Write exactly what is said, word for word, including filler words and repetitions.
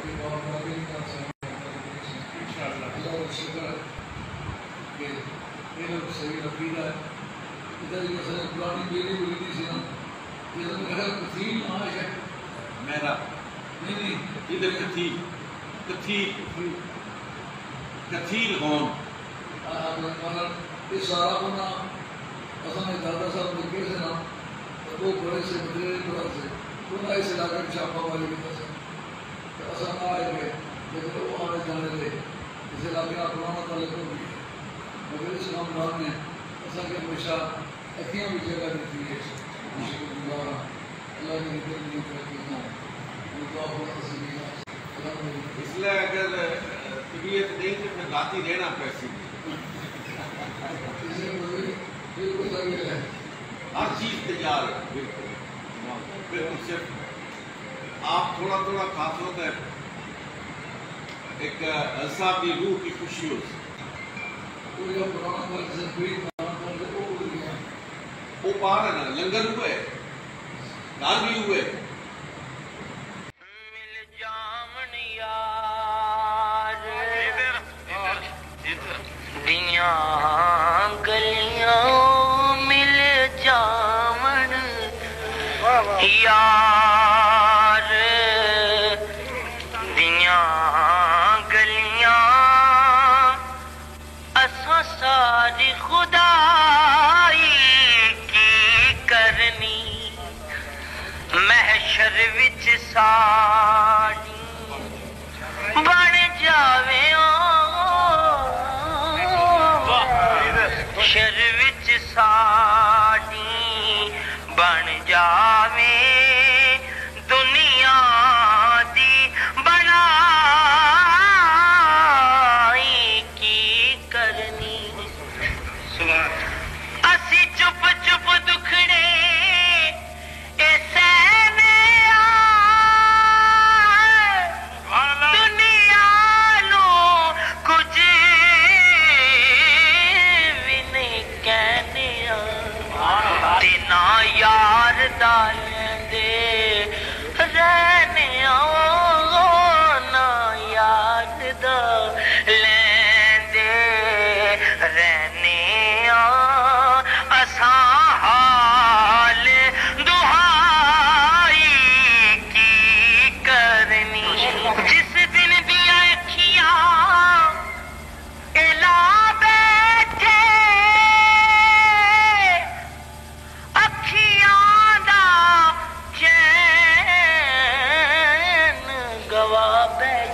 میرا نہیں نہیں ادھر کتھی کتھی کتھیل ہون یہ سارا ہونا اصل میں دادا صاحب لگے سے نا وہ بڑے سے بدلے بڑا سے انہیں اس علاقے میں چھاپا والے کی طرح سے اصل آئے گئے لیکن وہ آنے جانے لے اس علاقے کا پرانا تعلق ہو گئی مگر اس کام رات نے اصل کے ہمیشہ اکیاں بھی جگہ دیتی ہے اللہ نے نکل نہیں کرتی ہوں اس لیے اگر طبیعت نہیں تو پھر ذاتی رہنا پیسی ہر چیز تیار ہے بالکل بالکل صرف آپ تھوڑا تھوڑا کھاتے ہوتے ہیں ایک اعصابی روح کی خوشی ہو وہ پار ہے نا لنگر ہوئے دار بھی ہوئے گلیاں مل جامن یار دیاں گلیاں اساں ساری خدائی کی کرنی محشر وچ ساڑی بن جاوے شر وچ ساڑی بن جاوے دنیا دی بنائی کی کرنی اسی چپ چپ دکھڑے اے سہنے دنیا نو کچھ تینا یار دالیں دے رہنے نا یار دالیں دے رہنے اساں حال دہائی کی کرنی جس دن دیا اکھیاں الا بیٹھے اکھیاں دا چین گوا بیٹھے